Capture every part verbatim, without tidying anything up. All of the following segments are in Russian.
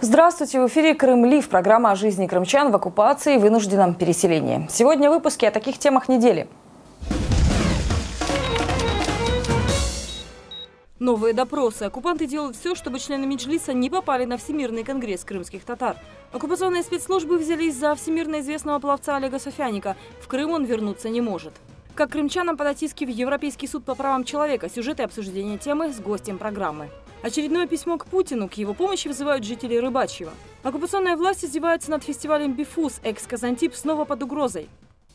Здравствуйте! В эфире «Крым Лив», программа о жизни крымчан в оккупации и вынужденном переселении. Сегодня в выпуске о таких темах недели. Новые допросы. Оккупанты делают все, чтобы члены Меджлиса не попали на Всемирный конгресс крымских татар. Оккупационные спецслужбы взялись за всемирно известного пловца Олега Софьяника. В Крым он вернуться не может. Как крымчанам подать иски в Европейский суд по правам человека? Сюжеты обсуждения темы с гостем программы. Очередное письмо к Путину. К его помощи вызывают жители Рыбачьего. Оккупационная власть издевается над фестивалем «Бифуз». Экс-Казантип снова под угрозой.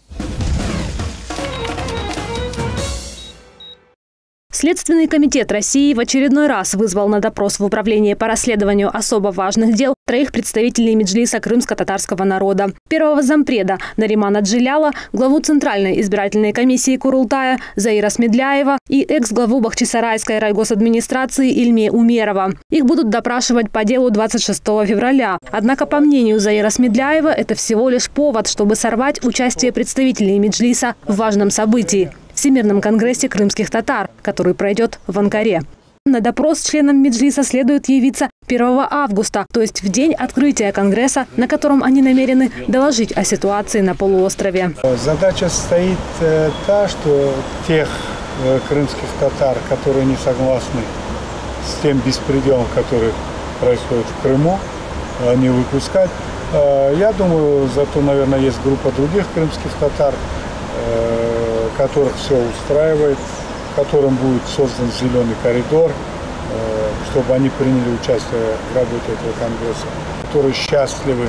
Следственный комитет России в очередной раз вызвал на допрос в Управление по расследованию особо важных дел троих представителей Меджлиса крымско-татарского народа. Первого зампреда Наримана Джиляла, главу Центральной избирательной комиссии Курултая Заира Смедляева и экс-главу Бахчисарайской райгосадминистрации Ильме Умерова. Их будут допрашивать по делу двадцать шестого февраля. Однако, по мнению Заира Смедляева, это всего лишь повод, чтобы сорвать участие представителей Меджлиса в важном событии – Всемирном конгрессе крымских татар, который пройдет в Анкаре. На допрос членам Меджлиса следует явиться первого августа, то есть в день открытия конгресса, на котором они намерены доложить о ситуации на полуострове. Задача стоит э, та, что тех э, крымских татар, которые не согласны с тем беспределом, который происходит в Крыму, э, не выпускать. Э, я думаю, зато, наверное, есть группа других крымских татар, э, которых все устраивает, в котором будет создан зеленый коридор, чтобы они приняли участие в работе этого конгресса, которые счастливы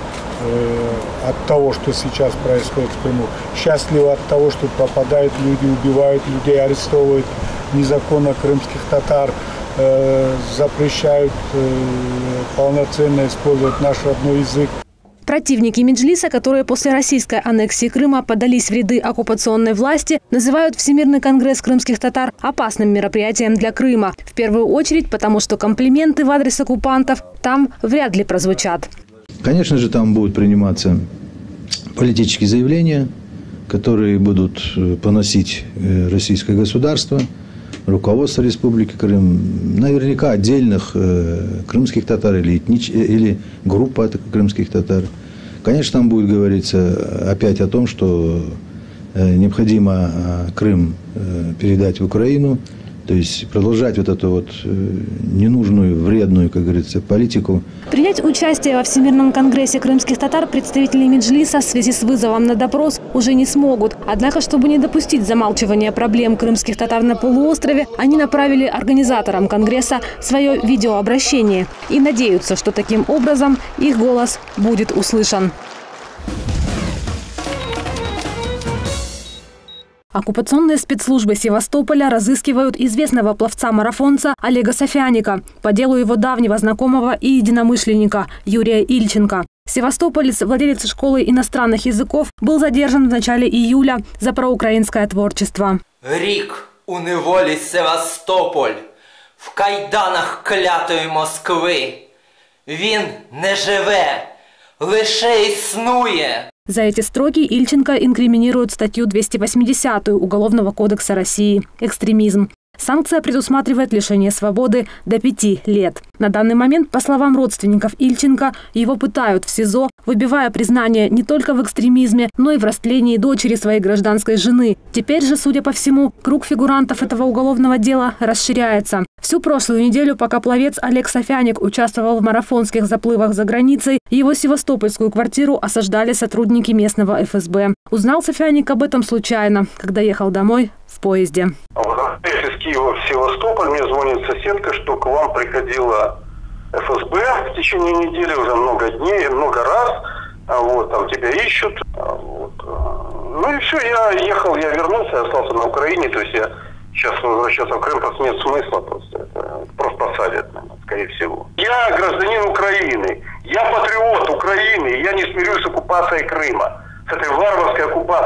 от того, что сейчас происходит в Крыму, счастливы от того, что пропадают люди, убивают людей, арестовывают незаконно крымских татар, запрещают полноценно использовать наш родной язык. Противники Меджлиса, которые после российской аннексии Крыма подались в ряды оккупационной власти, называют Всемирный конгресс крымских татар опасным мероприятием для Крыма. В первую очередь, потому что комплименты в адрес оккупантов там вряд ли прозвучат. Конечно же, там будут приниматься политические заявления, которые будут поносить российское государство, руководство Республики Крым, наверняка отдельных э, крымских татар или, этнич... или группа крымских татар. Конечно, там будет говориться опять о том, что э, необходимо э, Крым э, передать в Украину, то есть продолжать вот эту вот э, ненужную, вредную, как говорится, политику. Принять участие во Всемирном конгрессе крымских татар представители Меджлиса в связи с вызовом на допрос уже не смогут. Однако, чтобы не допустить замалчивания проблем крымских татар на полуострове, они направили организаторам конгресса свое видеообращение и надеются, что таким образом их голос будет услышан. Оккупационные спецслужбы Севастополя разыскивают известного пловца-марафонца Олега Софьяника по делу его давнего знакомого и единомышленника Юрия Ильченко. Севастополец, владелец школы иностранных языков, был задержан в начале июля за проукраинское творчество. Рік у неволі Севастополь, в кайданах клятої Москви. Він не живе, лише існує. За эти строки Ильченко инкриминирует статью двести восемьдесят Уголовного кодекса России «Экстремизм». Санкция предусматривает лишение свободы до пяти лет. На данный момент, по словам родственников Ильченко, его пытают в СИЗО, выбивая признание не только в экстремизме, но и в растлении дочери своей гражданской жены. Теперь же, судя по всему, круг фигурантов этого уголовного дела расширяется. Всю прошлую неделю, пока пловец Олег Софьяник участвовал в марафонских заплывах за границей, его севастопольскую квартиру осаждали сотрудники местного эф эс бэ. Узнал Софьяник об этом случайно, когда ехал домой в поезде. Из Киева в Севастополь мне звонит соседка, что к вам приходила эф эс бэ в течение недели, уже много дней, много раз. Вот, там тебя ищут. Вот. Ну и все, я ехал, я вернулся, я остался на Украине, то есть я сейчас возвращаться в Крым просто нет смысла, просто это просто посадят, наверное, скорее всего. Я гражданин Украины, я патриот Украины, я не смирюсь с оккупацией Крыма, с этой варварской оккупацией.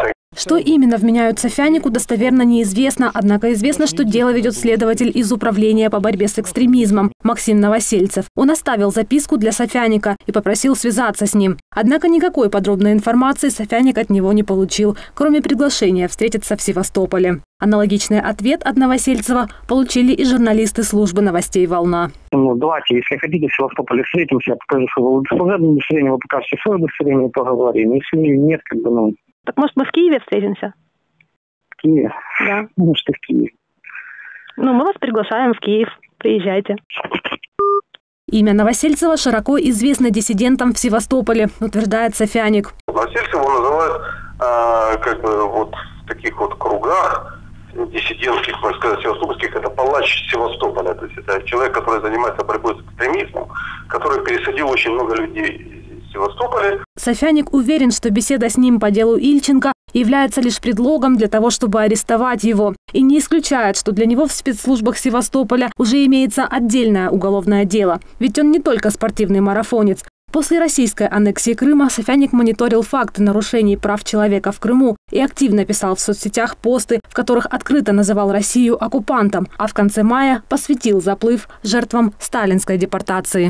Что именно вменяют Сафянику, достоверно неизвестно, однако известно, что дело ведет следователь из Управления по борьбе с экстремизмом Максим Новосельцев. Он оставил записку для Сафяника и попросил связаться с ним. Однако никакой подробной информации Сафяник от него не получил, кроме приглашения встретиться в Севастополе. Аналогичный ответ от Новосельцева получили и журналисты службы новостей «Волна». Ну, давайте, если хотите, в Севастополе встретимся, я покажу свое служебное удостоверение, вы покажете свое удостоверение, поговорим. Если нет, как бы, ну... Так может мы в Киеве встретимся? В Киеве? Да. Может, и в Киеве. Ну, мы вас приглашаем в Киев. Приезжайте. Имя Новосельцева широко известно диссидентам в Севастополе, утверждает Сафяник. Новосельцева его называют а, как бы вот в таких вот кругах диссидентских, можно сказать, севастопольских, это палач Севастополя. То есть это человек, который занимается борьбой с экстремизмом, который пересадил очень много людей из Севастополя. Сафяник уверен, что беседа с ним по делу Ильченко является лишь предлогом для того, чтобы арестовать его. И не исключает, что для него в спецслужбах Севастополя уже имеется отдельное уголовное дело. Ведь он не только спортивный марафонец. После российской аннексии Крыма Сафяник мониторил факты нарушений прав человека в Крыму и активно писал в соцсетях посты, в которых открыто называл Россию оккупантом, а в конце мая посвятил заплыв жертвам сталинской депортации.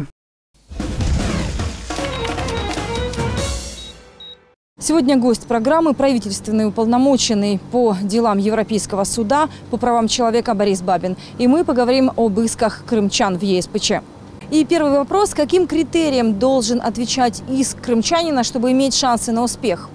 Сегодня гость программы – правительственный уполномоченный по делам Европейского суда по правам человека Борис Бабин. И мы поговорим об исках крымчан в Е С П Ч. И первый вопрос – каким критериям должен отвечать иск крымчанина, чтобы иметь шансы на успех?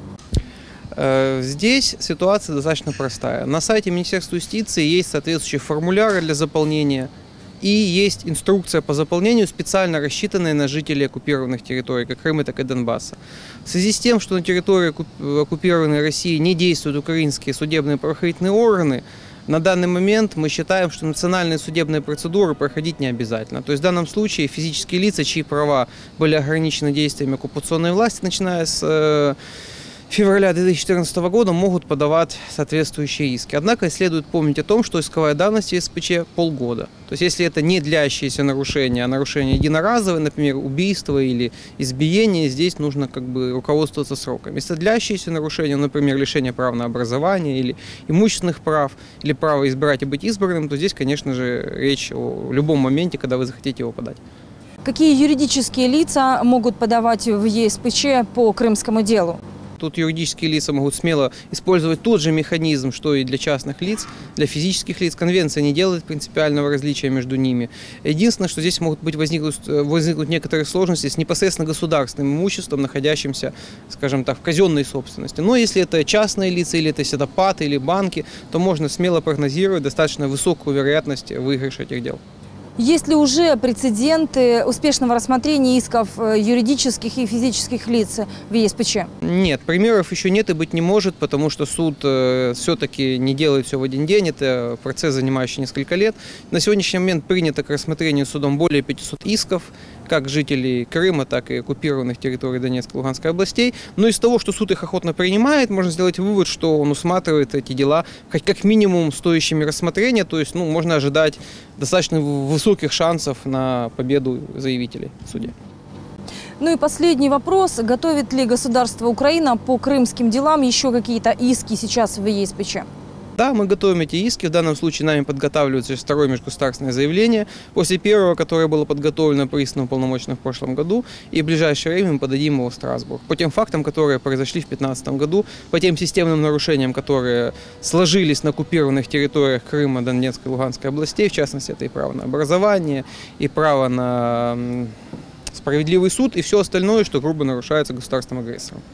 Здесь ситуация достаточно простая. На сайте Министерства юстиции есть соответствующие формуляры для заполнения и есть инструкция по заполнению, специально рассчитанная на жителей оккупированных территорий, как Крыма, так и Донбасса. В связи с тем, что на территории оккупированной России не действуют украинские судебные правоохранительные органы, на данный момент мы считаем, что национальные судебные процедуры проходить не обязательно. То есть в данном случае физические лица, чьи права были ограничены действиями оккупационной власти, начиная с февраля две тысячи четырнадцатого года, могут подавать соответствующие иски. Однако следует помнить о том, что исковая давность Е С П Ч полгода. То есть если это не длящиеся нарушения, а нарушения единоразовые, например, убийство или избиение, здесь нужно как бы руководствоваться сроками. Если длящиеся нарушения, например, лишение права на образование или имущественных прав, или право избирать и быть избранным, то здесь, конечно же, речь о любом моменте, когда вы захотите его подать. Какие юридические лица могут подавать в Е С П Ч по крымскому делу? Тут юридические лица могут смело использовать тот же механизм, что и для частных лиц, для физических лиц. Конвенция не делает принципиального различия между ними. Единственное, что здесь могут быть возникнуть, возникнуть некоторые сложности с непосредственно государственным имуществом, находящимся, скажем так, в казенной собственности. Но если это частные лица, или это седопаты, или банки, то можно смело прогнозировать достаточно высокую вероятность выигрыша этих дел. Есть ли уже прецеденты успешного рассмотрения исков юридических и физических лиц в Е С П Ч? Нет, примеров еще нет и быть не может, потому что суд э, все-таки не делает все в один день. Это процесс, занимающий несколько лет. На сегодняшний момент принято к рассмотрению судом более пятисот исков, как жителей Крыма, так и оккупированных территорий Донецкой и Луганской областей. Но из того, что суд их охотно принимает, можно сделать вывод, что он усматривает эти дела хоть как минимум стоящими рассмотрения. То есть ну, можно ожидать достаточно высоких шансов на победу заявителей в суде. Ну и последний вопрос. Готовит ли государство Украина по крымским делам еще какие-то иски сейчас в Е С П Ч? Да, мы готовим эти иски. В данном случае нами подготавливается второе межгосударственное заявление. После первого, которое было подготовлено приставом уполномоченным в прошлом году. И в ближайшее время мы подадим его в Страсбург. По тем фактам, которые произошли в две тысячи пятнадцатом году, по тем системным нарушениям, которые сложились на оккупированных территориях Крыма, Донецкой и Луганской областей. В частности, это и право на образование, и право на справедливый суд, и все остальное, что грубо нарушается государством-агрессором.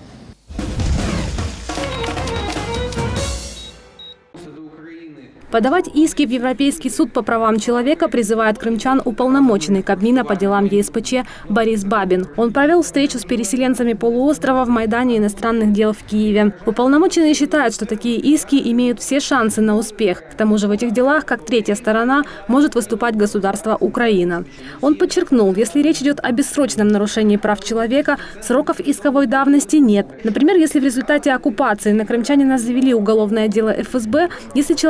Подавать иски в Европейский суд по правам человека призывает крымчан уполномоченный Кабмина по делам Е С П Ч Борис Бабин. Он провел встречу с переселенцами полуострова в Майдане иностранных дел в Киеве. Уполномоченные считают, что такие иски имеют все шансы на успех. К тому же в этих делах, как третья сторона, может выступать государство Украина. Он подчеркнул, если речь идет о бессрочном нарушении прав человека, сроков исковой давности нет. Например, если в результате оккупации на крымчанина завели уголовное дело Эф Эс Бэ, если человек не может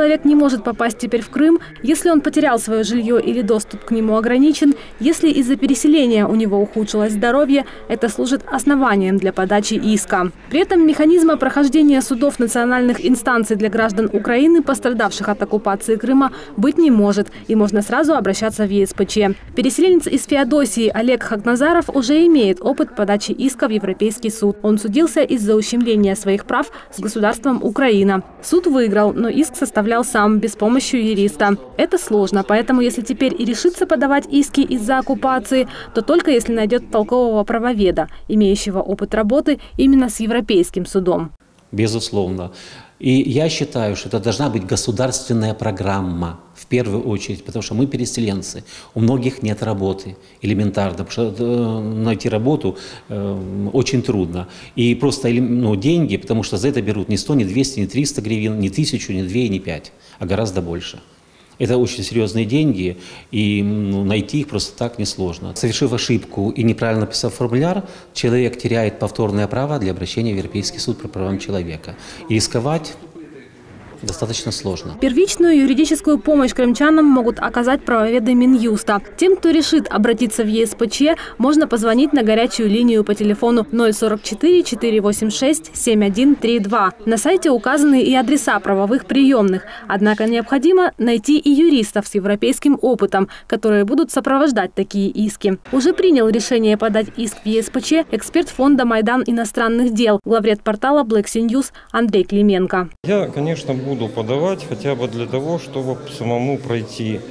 может попасть теперь в Крым, если он потерял свое жилье или доступ к нему ограничен, если из-за переселения у него ухудшилось здоровье, это служит основанием для подачи иска. При этом механизма прохождения судов национальных инстанций для граждан Украины, пострадавших от оккупации Крыма, быть не может, и можно сразу обращаться в Е С П Ч. Переселенец из Феодосии Олег Хакназаров уже имеет опыт подачи иска в Европейский суд. Он судился из-за ущемления своих прав с государством Украина. Суд выиграл, но иск составлял сам, без помощи юриста. Это сложно, поэтому если теперь и решится подавать иски из-за оккупации, то только если найдет толкового правоведа, имеющего опыт работы именно с Европейским судом. Безусловно. И я считаю, что это должна быть государственная программа, в первую очередь, потому что мы переселенцы, у многих нет работы, элементарно, потому что найти работу э, очень трудно. И просто ну, деньги, потому что за это берут не сто, не двести, не триста гривен, не тысячу, не две, не пять, а гораздо больше. Это очень серьезные деньги, и ну, найти их просто так несложно. Совершив ошибку и неправильно написав формуляр, человек теряет повторное право для обращения в Европейский суд по правам человека. И рисковать достаточно сложно. Первичную юридическую помощь крымчанам могут оказать правоведы Минюста. Тем, кто решит обратиться в Е С П Ч, можно позвонить на горячую линию по телефону ноль сорок четыре четыреста восемьдесят шесть семь один три два. На сайте указаны и адреса правовых приемных. Однако необходимо найти и юристов с европейским опытом, которые будут сопровождать такие иски. Уже принял решение подать иск в Е С П Ч эксперт фонда «Майдан иностранных дел», главред портала Black Sea News Андрей Клименко. Я, конечно, буду подавать хотя бы для того, чтобы самому пройти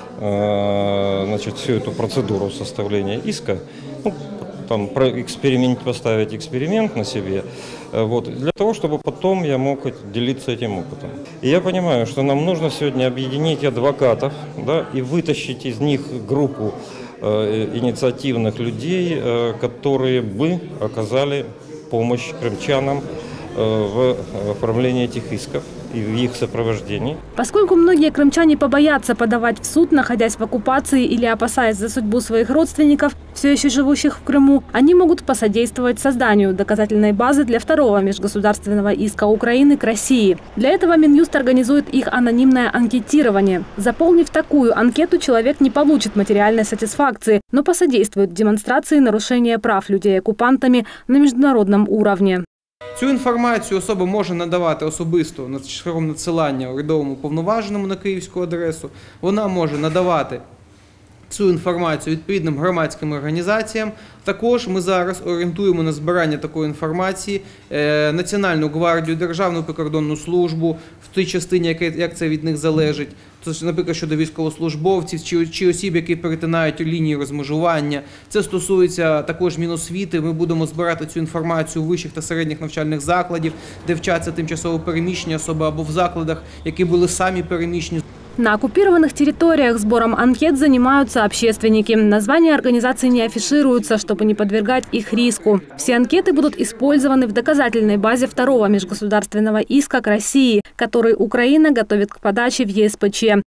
э, значит, всю эту процедуру составления иска, ну, там, эксперимент, поставить эксперимент на себе, э, вот, для того, чтобы потом я мог делиться этим опытом. И я понимаю, что нам нужно сегодня объединить адвокатов, да, и вытащить из них группу э, инициативных людей, э, которые бы оказали помощь крымчанам в оформлении этих исков и в их сопровождении. Поскольку многие крымчане побоятся подавать в суд, находясь в оккупации или опасаясь за судьбу своих родственников, все еще живущих в Крыму, они могут посодействовать созданию доказательной базы для второго межгосударственного иска Украины к России. Для этого Минюст организует их анонимное анкетирование. Заполнив такую анкету, человек не получит материальной сатисфакции, но посодействует демонстрации нарушения прав людей оккупантами на международном уровне. Цю інформацію особа може надавати особисто шляхом надсилання урядовому уповноваженому на київську адресу. Вона може надавати цю інформацію відповідним громадським організаціям. Також ми зараз орієнтуємо на збирання такої інформації Національну гвардію, Державну прикордонну службу в тій частині, як це від них залежить. Тобто, наприклад, щодо військовослужбовців чи, чи осіб, які перетинають лінії розмежування. Це стосується також Міносвіти. Ми будемо збирати цю інформацію у вищих та середніх навчальних закладів, де вчаться тимчасово переміщені особи, або в закладах, які були самі переміщені. На оккупированных территориях сбором анкет занимаются общественники. Названия организаций не афишируются, чтобы не подвергать их риску. Все анкеты будут использованы в доказательной базе второго межгосударственного иска к России, который Украина готовит к подаче в Е С П Ч.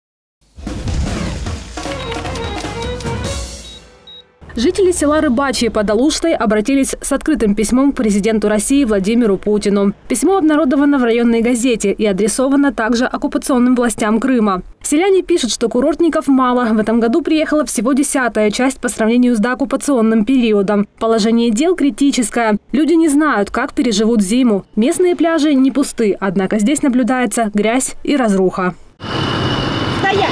Жители села Рыбачье под Алуштой обратились с открытым письмом к президенту России Владимиру Путину. Письмо обнародовано в районной газете и адресовано также оккупационным властям Крыма. Селяне пишут, что курортников мало. В этом году приехала всего десятая часть по сравнению с дооккупационным периодом. Положение дел критическое. Люди не знают, как переживут зиму. Местные пляжи не пусты, однако здесь наблюдается грязь и разруха. Стоять!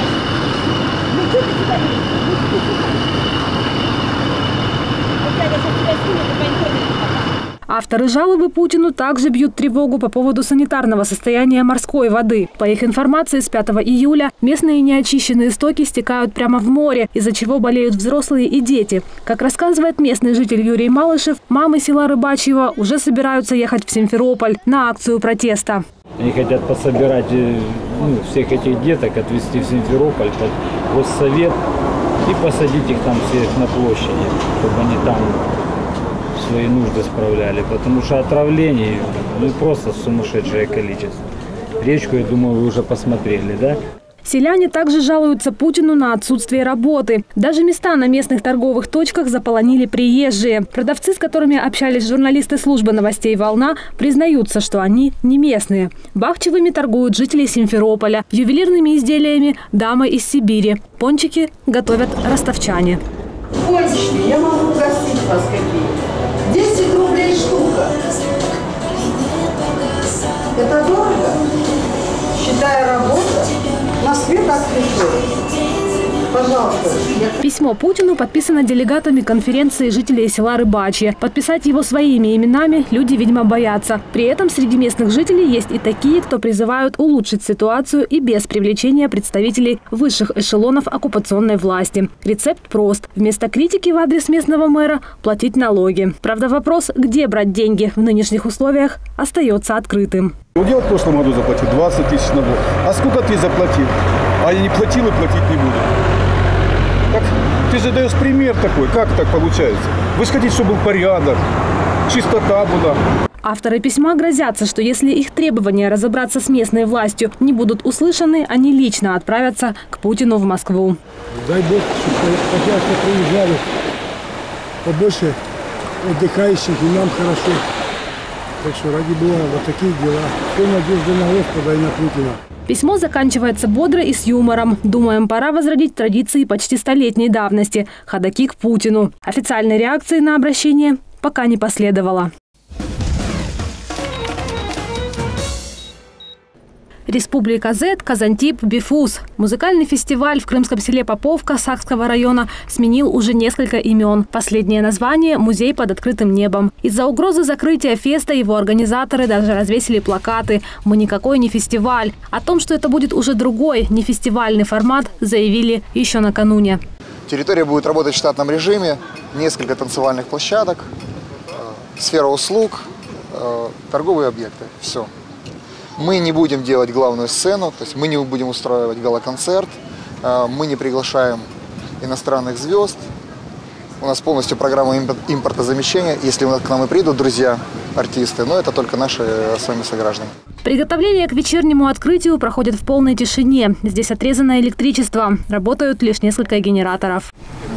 Авторы жалобы Путину также бьют тревогу по поводу санитарного состояния морской воды. По их информации, с пятого июля местные неочищенные стоки стекают прямо в море, из-за чего болеют взрослые и дети. Как рассказывает местный житель Юрий Малышев, мамы села Рыбачьего уже собираются ехать в Симферополь на акцию протеста. Они хотят пособирать ну, всех этих деток, отвезти в Симферополь под госсовет и посадить их там всех на площади, чтобы они там свои нужды справляли, потому что отравлений ну, просто сумасшедшее количество. Речку, я думаю, вы уже посмотрели, да? Селяне также жалуются Путину на отсутствие работы. Даже места на местных торговых точках заполонили приезжие. Продавцы, с которыми общались журналисты службы новостей «Волна», признаются, что они не местные. Бахчевыми торгуют жители Симферополя, ювелирными изделиями – дамы из Сибири. Пончики готовят ростовчане. Пончики, я могу угостить вас какие. десять рублей штука. Это дорого? Считая работу, в Москве так дешево. Пожалуйста. Письмо Путину подписано делегатами конференции жителей села Рыбачье. Подписать его своими именами люди, видимо, боятся. При этом среди местных жителей есть и такие, кто призывают улучшить ситуацию и без привлечения представителей высших эшелонов оккупационной власти. Рецепт прост. Вместо критики в адрес местного мэра платить налоги. Правда, вопрос, где брать деньги в нынешних условиях, остается открытым. Я в прошлом году заплатил двадцать тысяч на год. А сколько ты заплатил? А я не платил и платить не буду. Так, ты же даешь пример такой. Как так получается? Вы же хотите, чтобы был порядок, чистота была. Авторы письма грозятся, что если их требования разобраться с местной властью не будут услышаны, они лично отправятся к Путину в Москву. Дай Бог, чтобы хотят, что приезжали побольше отдыхающих, и нам хорошо. Так что ради Бога, вот такие дела. Все надежда на Господа и на Путина. Письмо заканчивается бодро и с юмором. Думаем, пора возродить традиции почти столетней давности – ходоки к Путину. Официальной реакции на обращение пока не последовало. Республика Зет, Казантип, Бифус. Музыкальный фестиваль в крымском селе Поповка Сакского района сменил уже несколько имен. Последнее название – «Музей под открытым небом». Из-за угрозы закрытия феста его организаторы даже развесили плакаты «Мы никакой не фестиваль». О том, что это будет уже другой, не фестивальный формат, заявили еще накануне. Территория будет работать в штатном режиме, несколько танцевальных площадок, сфера услуг, торговые объекты. Все. Мы не будем делать главную сцену, то есть мы не будем устраивать гала-концерт, мы не приглашаем иностранных звезд. У нас полностью программа импортозамещения. Если к нам и придут друзья, артисты, но это только наши с вами сограждане. Приготовление к вечернему открытию проходит в полной тишине. Здесь отрезано электричество. Работают лишь несколько генераторов.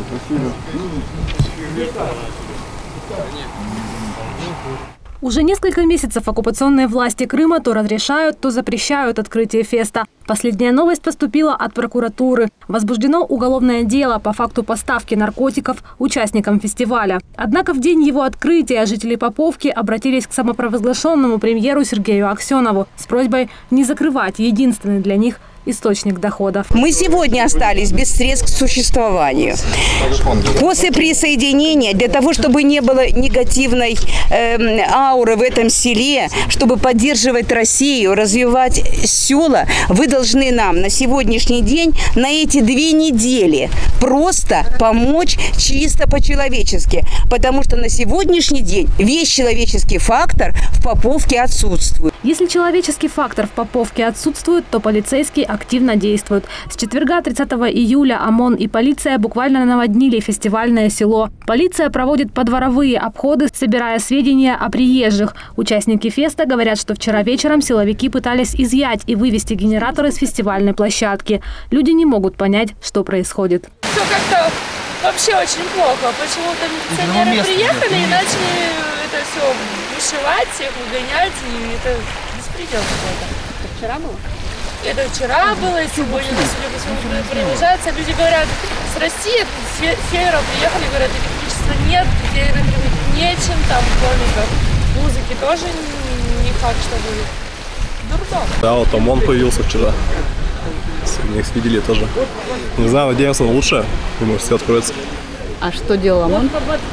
Уже несколько месяцев оккупационные власти Крыма то разрешают, то запрещают открытие феста. Последняя новость поступила от прокуратуры. Возбуждено уголовное дело по факту поставки наркотиков участникам фестиваля. Однако в день его открытия жители Поповки обратились к самопровозглашенному премьеру Сергею Аксенову с просьбой не закрывать единственный для них источник доходов. Мы сегодня остались без средств к существованию. После присоединения, для того, чтобы не было негативной э, ауры в этом селе, чтобы поддерживать Россию, развивать села, вы должны нам на сегодняшний день, на эти две недели просто помочь чисто по-человечески. Потому что на сегодняшний день весь человеческий фактор в Поповке отсутствует. Если человеческий фактор в Поповке отсутствует, то полицейские активно действуют. С четверга тридцатого июля ОМОН и полиция буквально наводнили фестивальное село. Полиция проводит подворовые обходы, собирая сведения о приезжих. Участники феста говорят, что вчера вечером силовики пытались изъять и вывести генераторы с фестивальной площадки. Люди не могут понять, что происходит. Все как-то вообще очень плохо. Почему-то милиционеры приехали и начали это все вышивать, всех выгонять, и это беспредел какой-то. Это вчера было? Это вчера было, и сегодня на себе посмотрим, продолжается. Люди говорят, с России, с севера приехали, говорят, электричества нет, где нечем, там, кроме как музыки тоже не факт, что будет. Дурдом. Да, вот ОМОН появился вчера. Сегодня их видели тоже. Не знаю, надеемся на лучшее. Думаю, все откроется. А что делал ОМОН?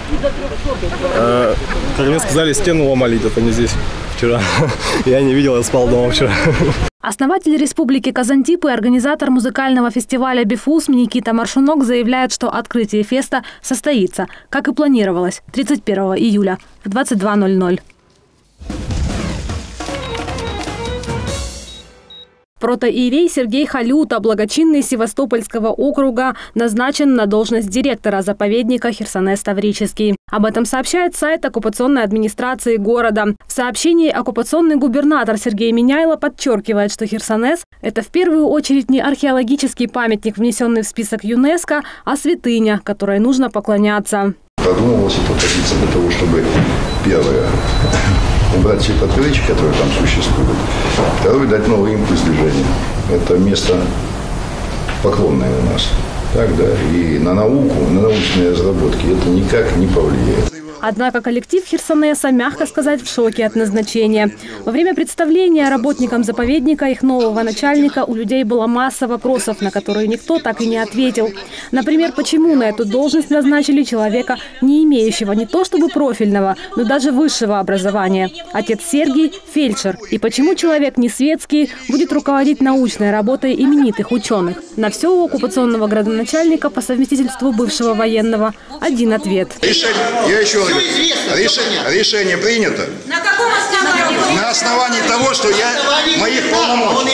Э, как мне сказали, стену ломали где-то не здесь вчера. Я не видел, я спал дома вчера. Основатель Республики Казантип и организатор музыкального фестиваля «Бифус» Никита Маршунок заявляет, что открытие феста состоится, как и планировалось, тридцать первого июля в двадцать два ноль ноль. Протоиерей Сергей Халюта, благочинный Севастопольского округа, назначен на должность директора заповедника Херсонес Таврический. Об этом сообщает сайт оккупационной администрации города. В сообщении оккупационный губернатор Сергей Миняйло подчеркивает, что Херсонес – это в первую очередь не археологический памятник, внесенный в список ЮНЕСКО, а святыня, которой нужно поклоняться. Продумывалась эта позиция для того, чтобы, первое, убрать все противоречия, которые там существуют. Второе, дать новый импульс движению. Это место поклонное у нас. Так, да, и на науку, на научные разработки это никак не повлияет. Однако коллектив Херсонеса, мягко сказать, в шоке от назначения. Во время представления работникам заповедника их нового начальника у людей была масса вопросов, на которые никто так и не ответил. Например, почему на эту должность назначили человека, не имеющего не то чтобы профильного, но даже высшего образования. Отец Сергий – фельдшер. И почему человек не светский будет руководить научной работой именитых ученых? На все у оккупационного градоначальника по совместительству бывшего военного один ответ. Решение, я еще раз говорю, решение, решение принято. На каком основании? На основании того, что я моих полномочий.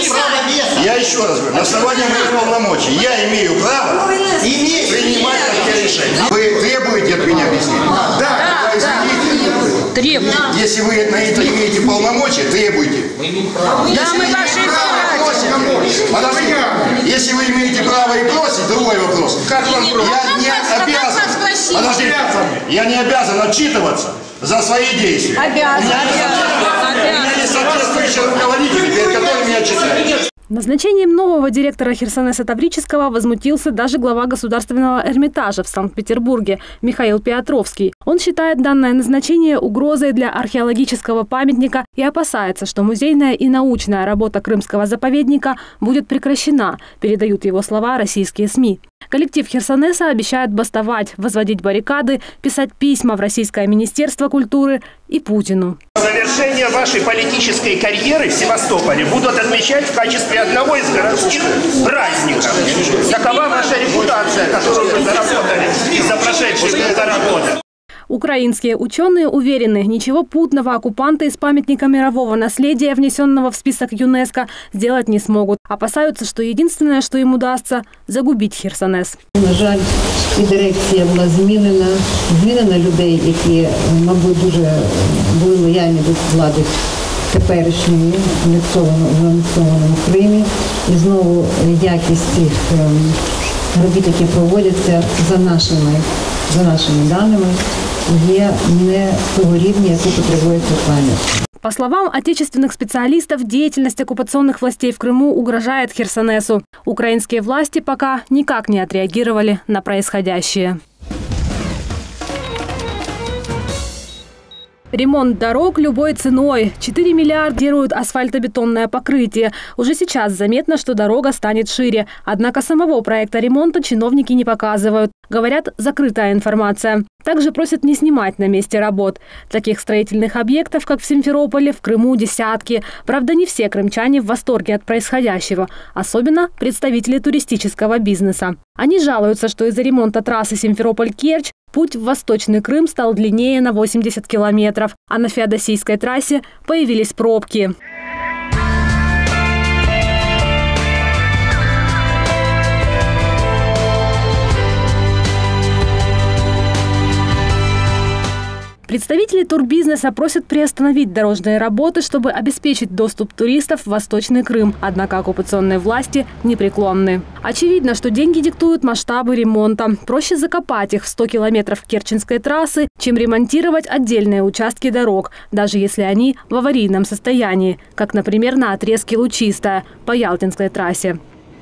Я еще раз говорю, на основании моих полномочий я имею право принимать такие решения. Вы требуете от меня объяснения? Да. Требуем. Если вы на это имеете полномочия, требуйте. Да, мы ваши Подождите. Если вы имеете право и просить, другой вопрос. Как вам просить? Я не обязан. Подождите. Я не обязан отчитываться за свои действия. Обязан. У меня есть соответствующие руководители, перед которыми я отчитаюсь. Назначением нового директора Херсонеса Таврического возмутился даже глава Государственного Эрмитажа в Санкт-Петербурге Михаил Петровский. Он считает данное назначение угрозой для археологического памятника и опасается, что музейная и научная работа крымского заповедника будет прекращена, передают его слова российские СМИ. Коллектив Херсонеса обещает бастовать, возводить баррикады, писать письма в Российское министерство культуры и Путину. Завершение вашей политической карьеры в Севастополе будут отмечать в качестве одного из городских праздников. Такова ваша репутация, которую вы заработали за прошедшие полтора года. Украинские ученые уверены, ничего путного оккупанты из памятника мирового наследия, внесенного в список ЮНЕСКО, сделать не смогут. Опасаются, что единственное, что им удастся – загубить Херсонес. На жаль, і дирекція була змінена, змінена людей, які, мабуть, дуже були лояльні до влади теперішньої, в анексованому Кримі. І знову якість цих робіт, які проводяться за нашими, за нашими даними, є не того рівня, яку потребує пам'ять. По словам отечественных специалистов, деятельность оккупационных властей в Крыму угрожает Херсонесу. Украинские власти пока никак не отреагировали на происходящее. Ремонт дорог любой ценой. четыре миллиарда делают асфальтобетонное покрытие. Уже сейчас заметно, что дорога станет шире. Однако самого проекта ремонта чиновники не показывают. Говорят, закрытая информация. Также просят не снимать на месте работ. Таких строительных объектов, как в Симферополе, в Крыму десятки. Правда, не все крымчане в восторге от происходящего. Особенно представители туристического бизнеса. Они жалуются, что из-за ремонта трассы Симферополь-Керчь путь в Восточный Крым стал длиннее на восемьдесят километров, а на Феодосийской трассе появились пробки. Представители турбизнеса просят приостановить дорожные работы, чтобы обеспечить доступ туристов в Восточный Крым. Однако оккупационные власти непреклонны. Очевидно, что деньги диктуют масштабы ремонта. Проще закопать их в сто километров керченской трассы, чем ремонтировать отдельные участки дорог, даже если они в аварийном состоянии, как, например, на отрезке Лучистая по Ялтинской трассе.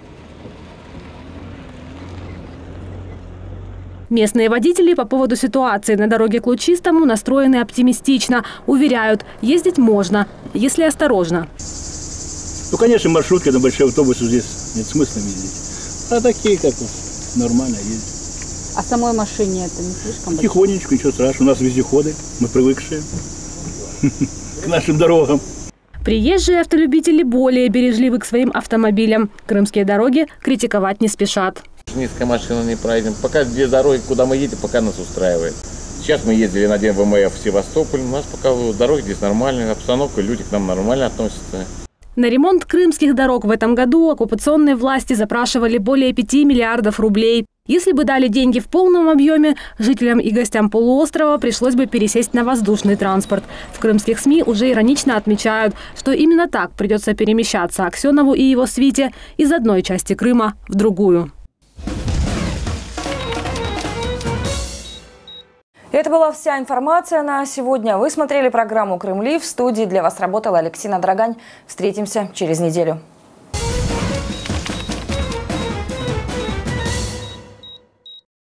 Местные водители по поводу ситуации на дороге к Лучистому настроены оптимистично. Уверяют, ездить можно, если осторожно. Ну, конечно, маршрутки на большие автобусы здесь нет смысла ездить. А такие, как нормально ездить. А самой машине это не слишком большое? Тихонечко, ничего страшного. У нас вездеходы, мы привыкшие к нашим дорогам. Приезжие автолюбители более бережливы к своим автомобилям. Крымские дороги критиковать не спешат. Низкая машина не пройдем. Пока две дороги, куда мы едем, пока нас устраивает. Сейчас мы ездили на день ВМФ в Севастополь. У нас пока дороги здесь нормальные, обстановка, люди к нам нормально относятся. На ремонт крымских дорог в этом году оккупационные власти запрашивали более пяти миллиардов рублей. Если бы дали деньги в полном объеме, жителям и гостям полуострова пришлось бы пересесть на воздушный транспорт. В крымских СМИ уже иронично отмечают, что именно так придется перемещаться Аксенову и его свите из одной части Крыма в другую. Это была вся информация на сегодня. Вы смотрели программу «Крым Лив». В студии для вас работала Алексина Драгань. Встретимся через неделю.